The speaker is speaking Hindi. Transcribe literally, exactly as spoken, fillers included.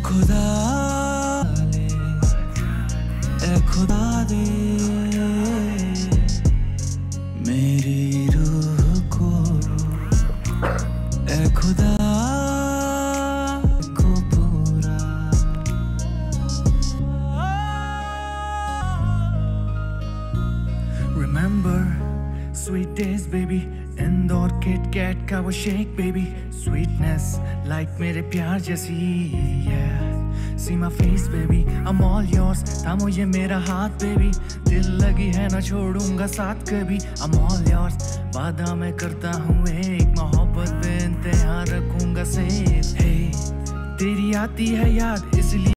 खुदा ए खुदा दे मेरी रूह को ए खुदा को पूरा। Remember sweet days baby, Indore KitKat का वो शेक बेबी, स्वीटनेस लाइक मेरे प्यार जैसी, yeah. See my face baby, I'm all yours, थामो ये मेरा हाथ baby, दिल लगी है ना छोड़ूंगा साथ कभी, I'm all yours, वादा मैं करता हूँ एक मोहब्बत पे इंतहा रखूंगा safe, hey तेरी आती है याद इसलिए